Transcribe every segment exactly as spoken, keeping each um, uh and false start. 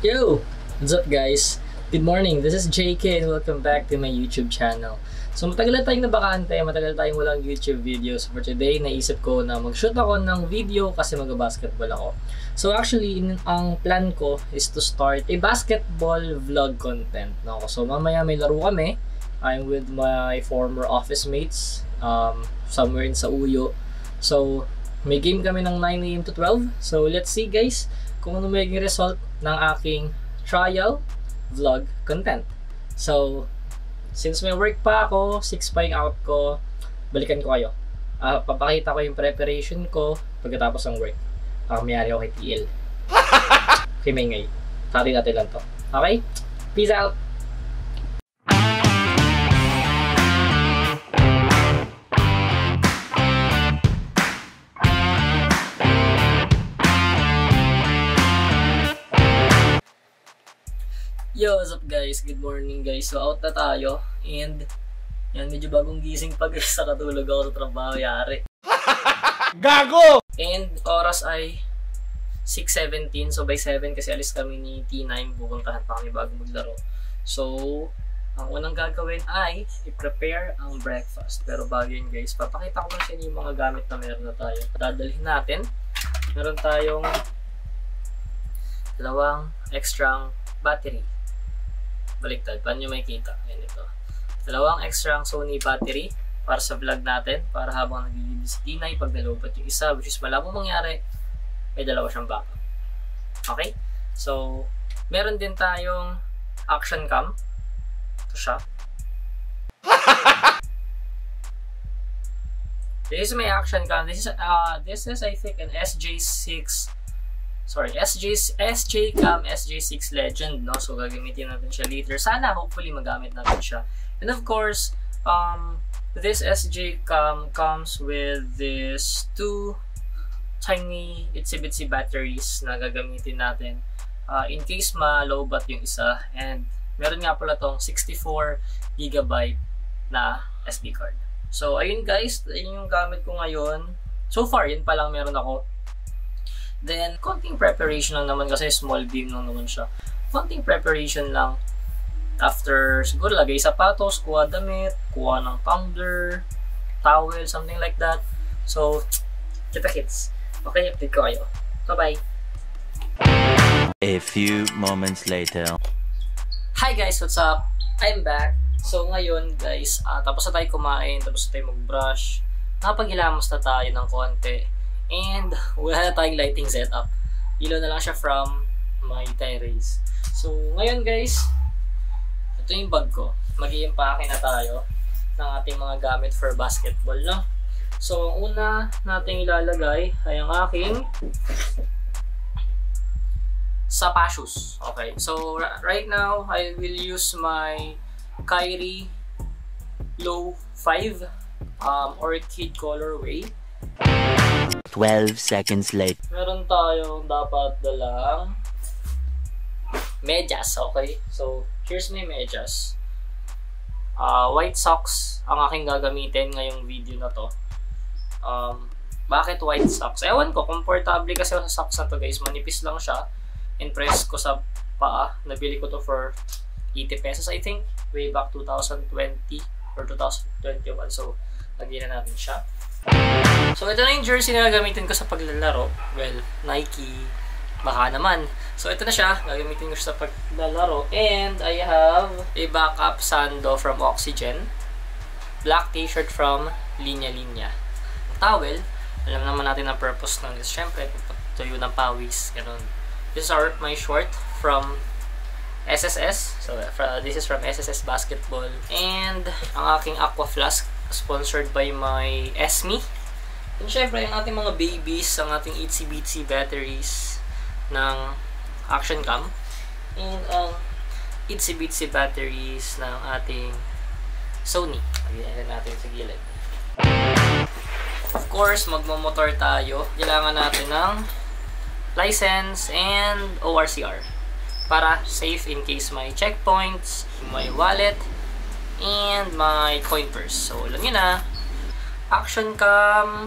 Yo! What's up guys? Good morning, this is J K and welcome back to my YouTube channel. So matagal na tayong nabakante, matagal tayong walang YouTube videos. For today, naisip ko na mag-shoot ako ng video kasi mag-basketball ako. So actually, in, ang plan ko is to start a basketball vlog content. No? So mamaya may laro kami. I'm with my former office mates um, somewhere in Sauyo. So may game kami ng nine A M to twelve. So let's see guys kung ano magiging result ng aking trial vlog content. So, since may work pa ako, six pa yung out ko, balikan ko kayo. Uh, papakita ko yung preparation ko pagkatapos ng work. Uh, mayari ako kay T L. Okay, may ngay. Tari natin lang to. Okay? Peace out! Yo, what's up guys? Good morning guys. So out na tayo and yan, medyo bagong gising pag sa katulog ako sa trabaho yari. Gago! And oras ay six seventeen, so by seven kasi alis kami ni T nine, pupuntahan pa kami bago maglaro. So, ang unang gagawin ay i-prepare ang breakfast. Pero bago yun guys, papakita ko na sa inyo yung mga gamit na meron na tayo. Dadalhin natin. Meron tayong dalawang extra battery. Baliktad, paano nyo makikita? Ayan ito. Dalawang extra Sony battery para sa vlog natin, para habang nag-i-video si Tinay, pag nalobat yung isa, which is malabo mangyari, may dalawa siyang backup. Okay? So, meron din tayong action cam. Ito siya. This is my action cam. This is, uh, this is I think an S J six Sorry, S J, S J Cam S J six Legend, no? So, gagamitin natin siya later. Sana, hopefully, magamit natin siya. And of course, um, this S J Cam comes with this two tiny itsy-bitsy batteries na gagamitin natin uh, in case ma-lowbat yung isa. And meron nga pala tong sixty-four gigabyte na S D card. So, ayun guys, ayun yung gamit ko ngayon. So far, yun pa lang meron ako. Then, konting preparation lang naman kasi small game lang naman siya. Konting preparation lang. After, siguro lagay sapatos, kuha damit, kuha ng tumbler, towel, something like that. So, kita-kits. Okay, update ko kayo. Bye-bye! A few moments later. Hi guys, what's up? I'm back. So, ngayon guys, uh, tapos na tayo kumain, tapos na tayo mag-brush. Nakapag-ilamos na tayo ng konti. And wala na tayong lighting setup. Ilaw na lang siya from my Tyrese. So, ngayon guys, ito yung bag ko. Mag-i-impake na tayo ng ating mga gamit for basketball, no? So, ang una nating ilalagay ay ang aking sapashus. Okay, so right now, I will use my Kyrie Low five um, Orchid colorway. twelve seconds later. Meron tayong dapat dalang medyas, okay? So, here's my medyas. Uh, white socks ang aking gagamitin ngayong video na to. Um, bakit white socks? Ewan ko, komportable kasi sa socks na to guys. Manipis lang siya. Impress ko sa paa. Nabili ko to for eighty pesos I think. Way back two thousand twenty or two thousand twenty-one. So, lagyan na natin siya. So, ito na yung jersey na gagamitin ko sa paglalaro. Well, Nike, baka naman. So, ito na siya. Gagamitin ko siya sa paglalaro. And I have a backup sando from Oxygen. Black t-shirt from Linya Linya. Towel. Alam naman natin ang purpose ng this. Siyempre, tuyo ng pawis. Ganun. This is our, my short from S S S. So, uh, this is from S S S Basketball. And ang aking aqua flask, sponsored by my Esme. And syempre, yung ating mga babies, ang ating itsy-bitsy batteries ng action cam. And ang uh, itsy-bitsy batteries ng ating Sony. Lagyan natin sa gilid. Of course, magmamotor tayo. Kailangan natin ng license and O R C R para safe in case may checkpoints, may wallet, and my coin purse. So, alam nyo na, action cam.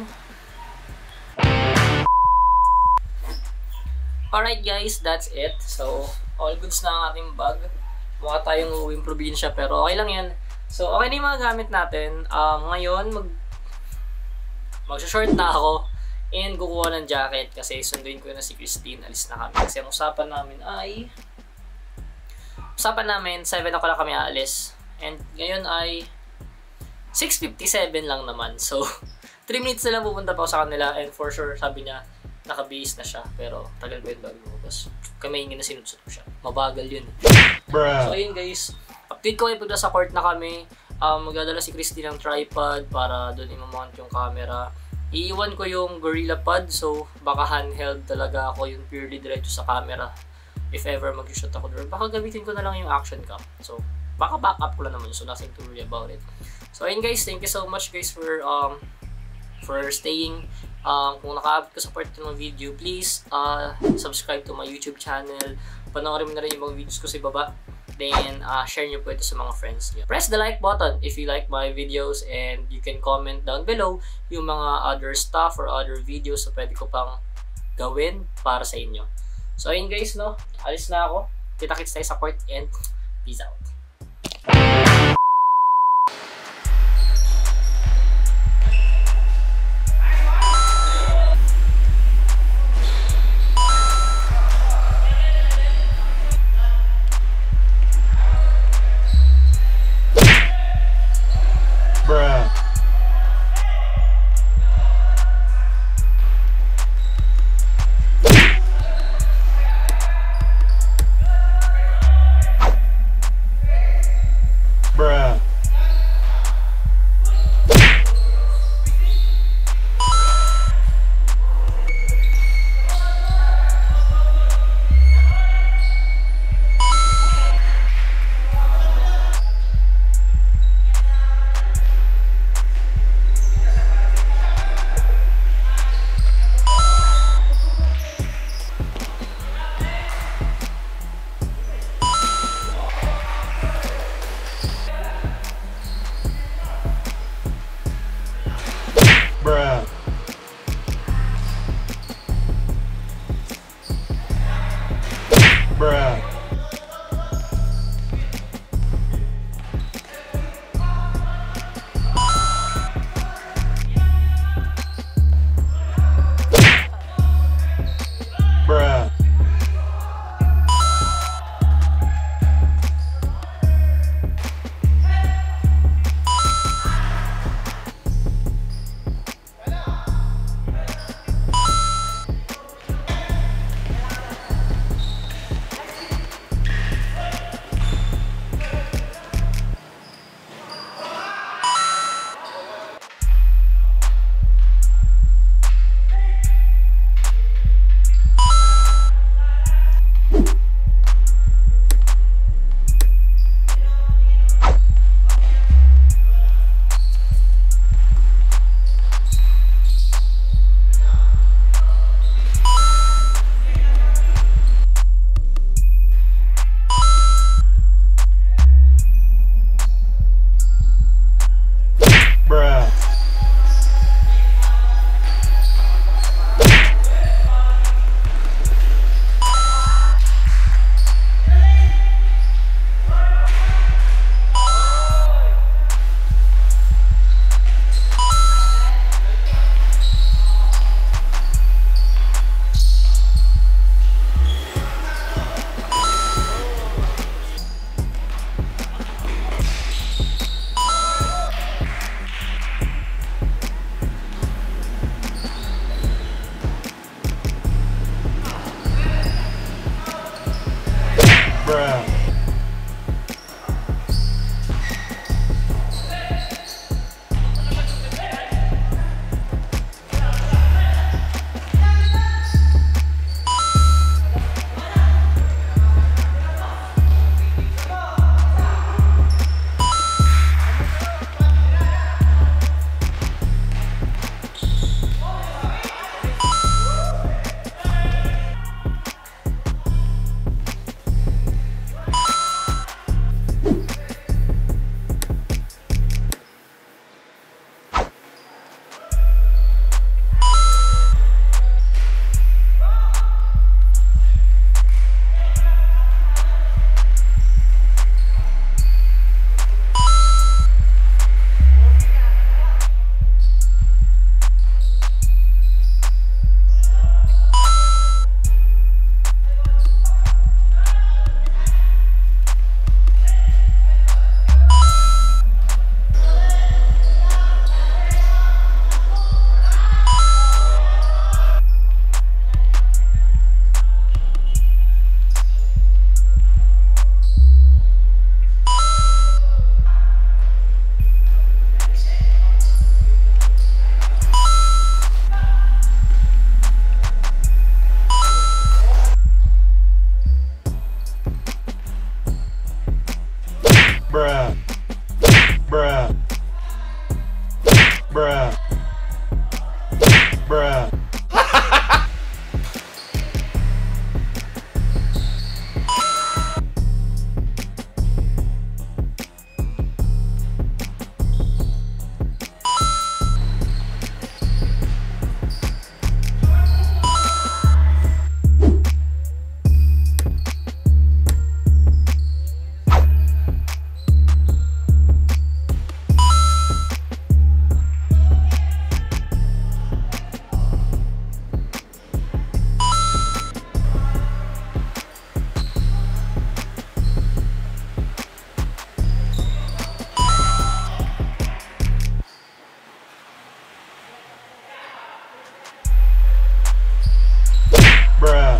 Alright guys, that's it. So, All goods na ang ating bag. Mukha tayong uuwing probinsya pero okay lang yan. So, okay na yung mga gamit natin. Um, ngayon, mag mag-short na ako and kukuha ng jacket kasi sunduin ko na si Christine. Alis na kami kasi ang usapan namin ay usapan namin, seven o'clock kami aalis. And ngayon ay six fifty-seven lang naman. So, three minutes na lang pupunta pa ako sa kanila and for sure, sabi niya, naka-base na siya. Pero, tagal ba yun bago lumabas? Kamay na sinutsut ko siya. Mabagal yun. Bruh. So, ayun guys. Update ko kayo pagka sa court na kami. Um, magdadala si Christy ng tripod para doon i-mount yung camera. Iiwan ko yung Gorilla Pod, so baka handheld talaga ako yung purely diretso sa camera. If ever mag-shoot ako doon, baka gamitin ko na lang yung action cam. So, baka backup ko lang naman, so nothing to worry about it. So, ayun guys, thank you so much guys for um for staying. Um, kung naka-abot ka sa part ng video, please uh, subscribe to my YouTube channel. Panoorin mo na rin yung mga videos ko sa baba. Then, uh, share nyo po ito sa mga friends nyo. Press the like button if you like my videos and you can comment down below yung mga other stuff or other videos na pwede ko pang gawin para sa inyo. So, ayun guys, no? Alis na ako. Kita-kits tayo sa court and peace out. Bruh. Bruh.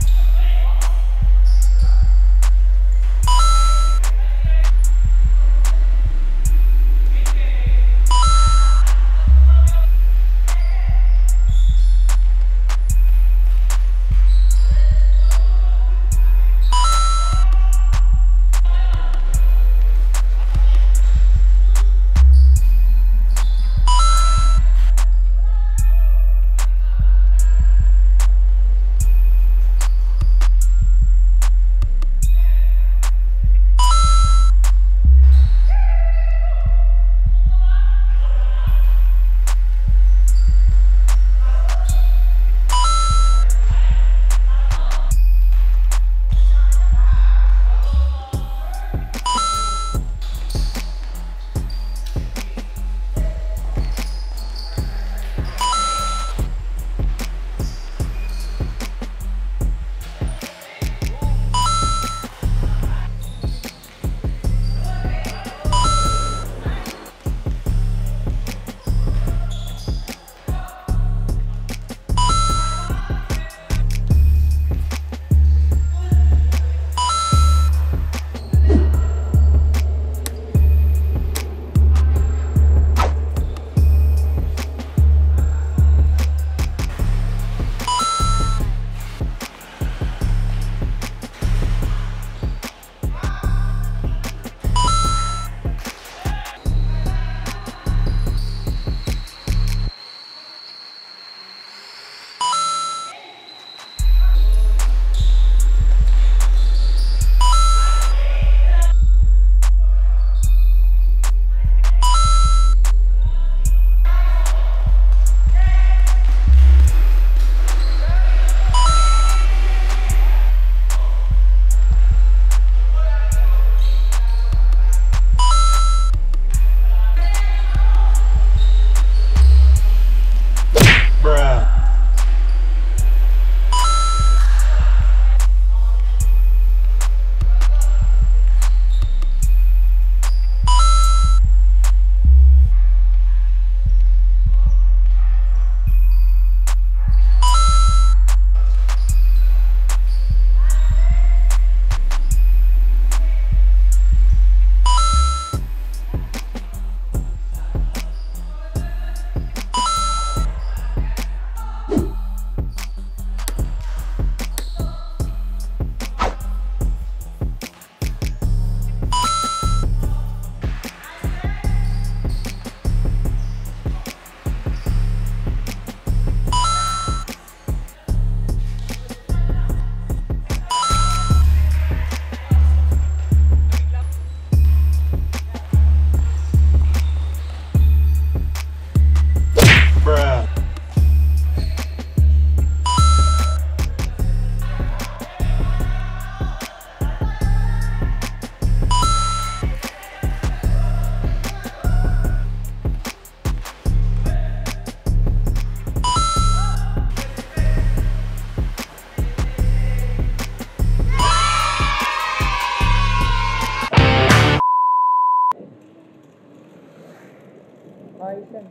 Ayos yan.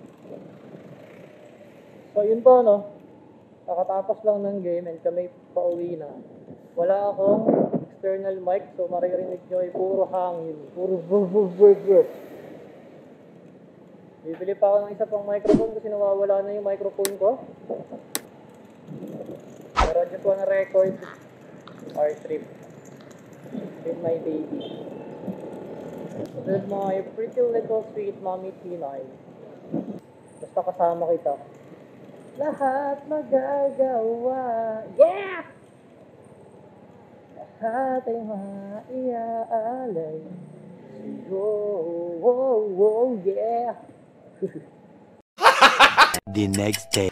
So yun po no, kakatapos lang ng game and kami pauwi na. Wala akong external mic, so maririnig nyo ay puro hangin, puro brr brr brr brr. Bibili pa ako ng isa pang microphone kasi nawawala na yung microphone ko. Pero I just wanna record our trip with my baby. With my pretty little sweet mommy Tinay. Basta kasama kita. lahat magagawa. Yeah! Lahat ay maiaalay. Oh, oh, oh, yeah! The next day.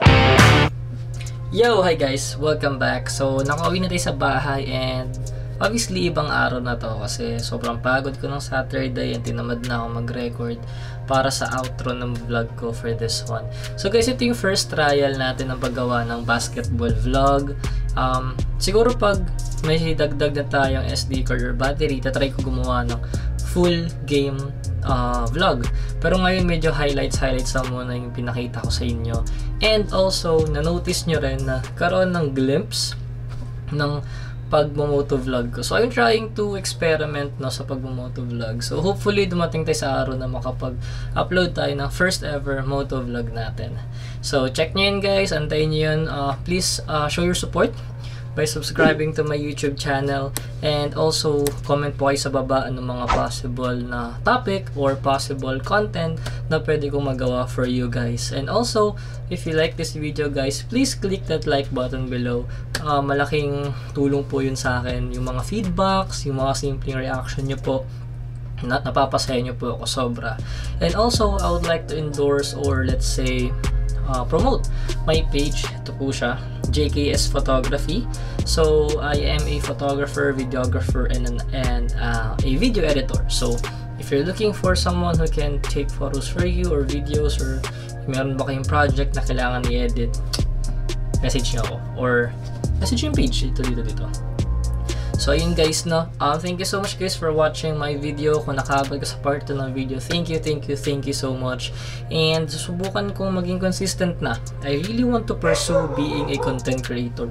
Yo, hi guys! Welcome back. So, nakauwi na tayo sa bahay and obviously, ibang araw na to kasi sobrang pagod ko ng Saturday and tinamad na ako mag-record para sa outro ng vlog ko for this one. So guys, ito yung first trial natin ng paggawa ng basketball vlog. Um, siguro pag may dagdag na tayong S D card or battery, tatry ko gumawa ng full game uh, vlog. Pero ngayon medyo highlights, highlights lang muna yung pinakita ko sa inyo. And also, na-notice nyo rin na karoon ng glimpse ng pag-moto vlog ko. So, I'm trying to experiment no, sa pag-moto vlog. So, hopefully, dumating tayo sa araw na makapag-upload tayo ng first ever moto vlog natin. So, check nyo yun guys. Antayin nyo yun. Uh, please uh, show your support by subscribing to my YouTube channel, and also comment po kayo sa baba ano mga possible na topic or possible content na pwede kong magawa for you guys. And also, if you like this video guys, please click that like button below. Uh, malaking tulong po yun sa akin, yung mga feedbacks, yung mga simpleng reaction nyo po, na napapasaya nyo po ako sobra. And also, I would like to endorse or let's say Uh, promote my page. Ito po siya, J K S Photography. So I am a photographer, videographer, and an, and uh, a video editor. So if you're looking for someone who can take photos for you or videos, or meron ba kayong project na kailangan i-edit, message nyo ako or message yung page dito dito dito. So ayun guys, no, uh, thank you so much guys for watching my video. Kung nakahabol ka sa part two ng video, thank you, thank you, thank you so much. And susubukan kong maging consistent na. I really want to pursue being a content creator.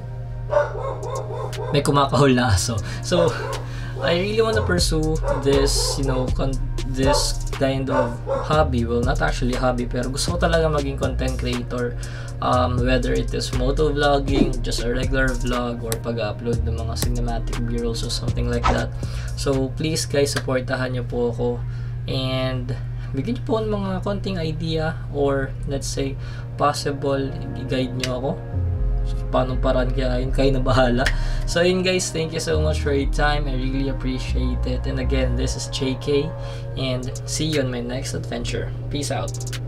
May kumakahol na aso. So I really want to pursue this, you know, con this kind of hobby. Well, not actually hobby, pero gusto ko talaga maging content creator. Um, whether it is moto vlogging, just a regular vlog, or pag-upload ng mga cinematic b-rolls or something like that. So please guys, supportahan nyo po ako and bigyan nyo po ng mga konting idea or let's say possible i-guide nyo ako paano paraan kaya yun, kayo na bahala. So yun guys, thank you so much for your time. I really appreciate it. And again, this is J K and see you on my next adventure. Peace out.